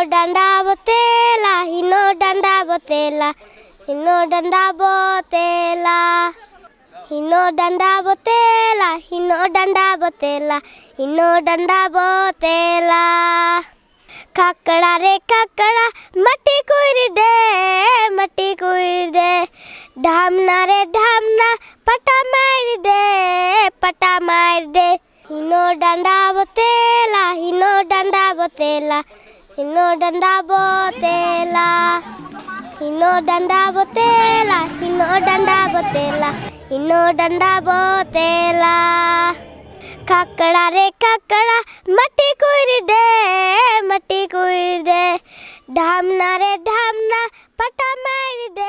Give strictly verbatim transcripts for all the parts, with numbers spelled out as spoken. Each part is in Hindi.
डंडा बोतेला हिनो डंडा बोतेला हिनो डंडा बोतेला हिनो डंडा बोतेला हिनो डंडा बोतेला हिनो डंडा बोतेला काकड़ा रे काकड़ा मट्टी कुइर दे मट्टी कुइर दे ढामना रे ढामना पटा मार दे पटा मार दे हिनो डंडा बोतेला हिनो डंडा बोतेला हिनो डंडा बोतेला हिनो डंडा बोतेला हिनो डंडा बोतेला हिनो डंडा बोतेला काकड़ा रे काकड़ा मट्टी कुइर दे मट्टी कुइर दे ढामना रे ढामना पटा मार दे।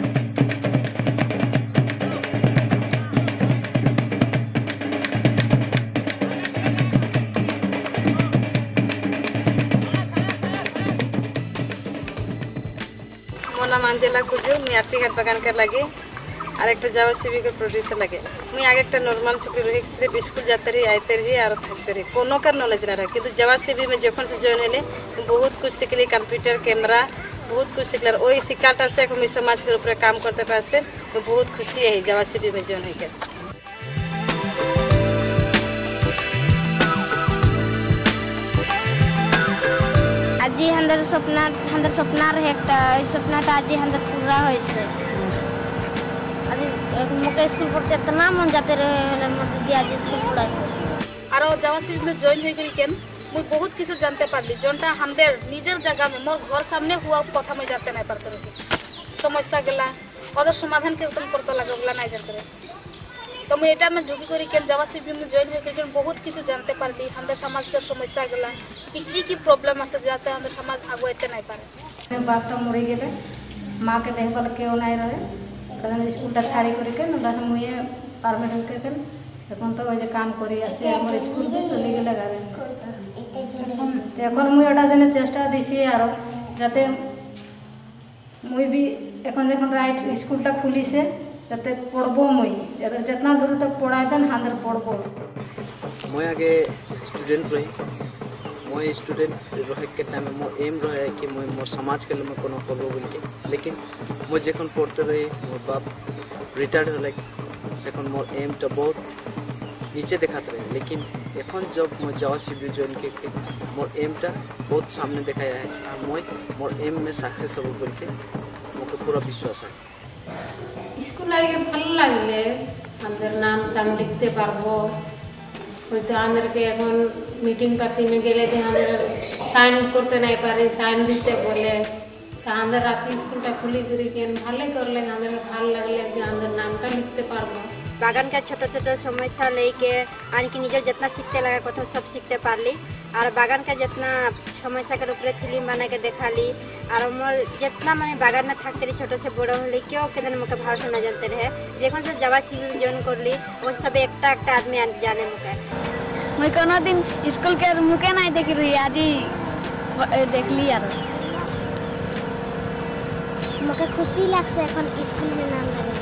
मोना मंजेला कुजू मुई आर्टिघाट बागान कर लगे और एक जावा सीवी के प्रोड्यूसर लगे मुई आगे एक नॉर्मल छुट्टी रही सिर्फ स्कूल जाते रही आते रही और थकते रही कोनो का नॉलेज ना रहा किंतु जावा सीवी में जखन से जॉइन हेले बहुत कुछ सीखली कंप्यूटर कैमरा बहुत कुछ सीखल वही शिकाटा से मुई समाज के ऊपर काम करते पासे तो बहुत खुशी है जावा सीवी में जॉइन होकर। আজি हंदर सपना हंदर सपना रहे एकटा सपनाटा आज हंदर पूरा होइसे आज मके स्कूल पढ़ते इतना मन जाते रहे हले मोर दीदी आज स्कूल पढ़ाइसे आरो जावा सीवी में जॉइन होई करी केन मुई बहुत किछु जानते पारली जोनटा हमदेर निजर जगह में मोर घर सामने हुआ कथा में जानते नहीं पारते रही समस्या गेला ओदर समाधान के तुम करते लागला नहीं जानते रहे तो मैं एटा में ढुकी करी केन जावा सीवी में जॉइन होई करी बहुत किछु जानते पारली हमदेर समाज के समस्या गेला की की प्रॉब्लम आसे जाते हमदेर समाज आगुआइते नहीं पारे बापटा मरि गेले माँ के देखभाल केउ नहीं रहे कदम स्कूलटा छाड़ी करी के नडा मुई पारमेंट होके के এখন তো ওই যে কাম করি আসি আমার স্কুল भी চলে গেলে গারে এখন মুই ওটা জেনে চেষ্টা দিছি আর যাতে মুই भी এখন যখন রাইট স্কুলটা খুলিছে যাতে পড়বো মুই जितना दूर तक पढ़ाई देन हांदर पढ़बो मैं आगे स्टूडेंट रही मैं स्टूडेंट रहे के टाइम में मोर एम रहे कि मैं मोर समाज के लिए मैं कोनो करबो बोल के लेकिन मैं जखन पढ़ते रही मोर बाप रिटायर्ड होले सेकंड मोर एम तो बहुत नीचे दिखाते रहे लेकिन এখন जब मैं जावा सीवी जॉइन के मोर एम टा बहुत सामने दिखाया है और मैं मोर एम में सक्सेस हो बोल के मुझे पूरा विश्वास है। स्कूल आगे भल लागले अंदर नाम साम लिखते पारबो হয়তো আমাদেরকে এখন মিটিং পার্টি में गेले थे আমাদের সাইন করতে নাই পারে সাইন দিতে বলে তা আমাদের রাতে স্কুলটা খুলি করে কেন ভালো করলে আমাদের ভালো লাগলে যে আমাদের নামটা লিখতে পারবো बागान का छोटा छोटा समस्या लेके आने की निजर जितना सीखते लगा कथा सब सीखते पारली और बागान का जितना समस्या के ऊपर फिल्म बना के देखा ली और मोर जितना मैंने बागान में थकते रही छोटे से बड़ा होली क्यों के मुझे भाषा न जानते रहे जखन से जावा सीवी जॉइन कर ली वो सब एक एक आदमी जाने मुझे मुई कोनो दिन स्कूल के मुके नहीं देख रही आज देख ली यार मुझे खुशी लगसे अपन स्कूल में नाम लगे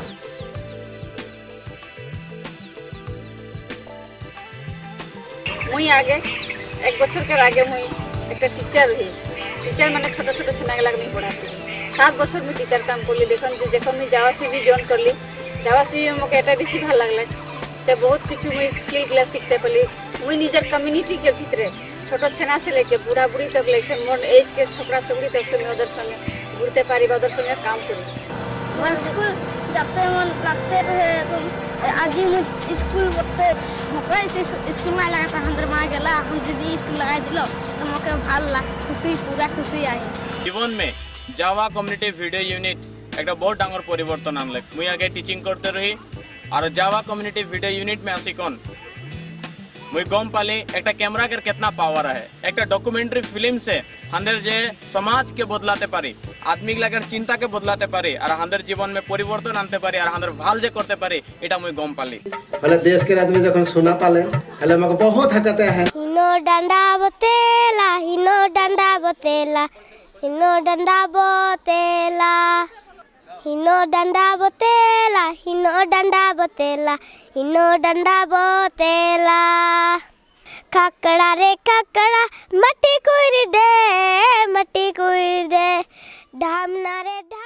मुई आगे एक बछर के आगे मुई एक टीचर हुई टीचर मैंने छोटा छोटा छना लग नहीं पढ़ाती सात बछर मुई टीचर काम कर ली देखन जे जखन मुई जावा सीवी जॉइन कर ली जावा सीवी मोके एटा बेसी भल लागले जे बहुत कुछ मुई स्किल क्लास सीखते पली मुई निजर कम्युनिटी के भीतरे छोटा छना से लेके बूढ़ा बूढ़ी तक लेके मोर एज के छोकरा छोकरी तक से उधर संगे घूरते पारी उधर संगे काम करी मन स्कूल जाते मन लगते रहे आज ही स्कूल पढ़ते मके स्कूल में लगा था हंदर माँ गेला हम दीदी स्कूल लगा दिलो तो मके भाल लाग खुशी पूरा खुशी आई जीवन में जावा कम्युनिटी वीडियो यूनिट एक बहुत डांगर परिवर्तन आनले मुई आगे टीचिंग करते रही और जावा कम्युनिटी वीडियो यूनिट में आसी कौन मुई गम पाली एक कैमरा के कितना पावर है एक डॉक्यूमेंट्री फिल्म से हंदर जे समाज के बदलाते पारी आदमी लगे चिंता के बदलाते पारी और हंदर जीवन में परिवर्तन आनते पारी और हंदर भाल जे करते पारी एटा मुई गम पाली हले देश के आदमी जखन सुना पाले हले मको बहुत हकते हैं हिनो डंडा बोतेला हिनो डंडा बोतेला हिनो डंडा बोतेला हिनो डंडा बोतेला हिनो डंडा बोतेला हिनो डंडा बोतेला काकड़ा रे काकड़ा मट्टी कुइर दे मट्टी মুই রে ধামনারে